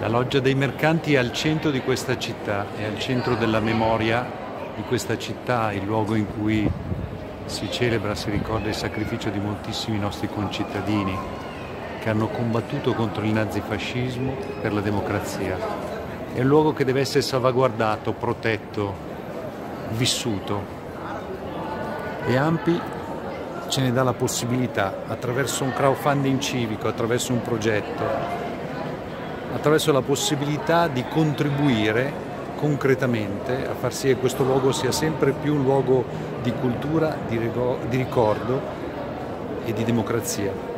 La Loggia dei Mercanti è al centro di questa città, è al centro della memoria di questa città, il luogo in cui si celebra, si ricorda il sacrificio di moltissimi nostri concittadini che hanno combattuto contro il nazifascismo per la democrazia. È un luogo che deve essere salvaguardato, protetto, vissuto. E ANPI ce ne dà la possibilità attraverso un crowdfunding civico, attraverso un progetto, attraverso la possibilità di contribuire concretamente a far sì che questo luogo sia sempre più un luogo di cultura, di ricordo e di democrazia.